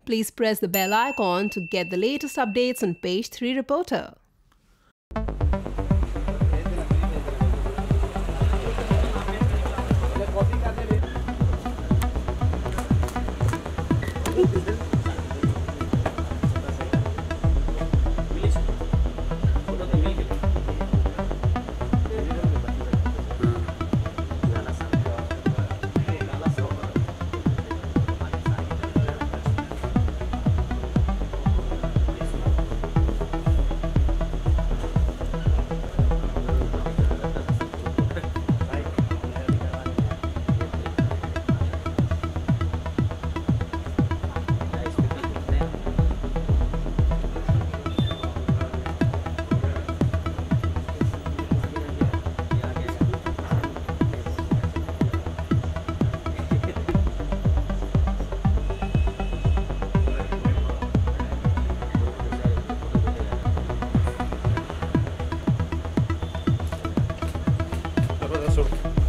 please press the bell icon to get the latest updates on Page 3 Reporter. Sorry.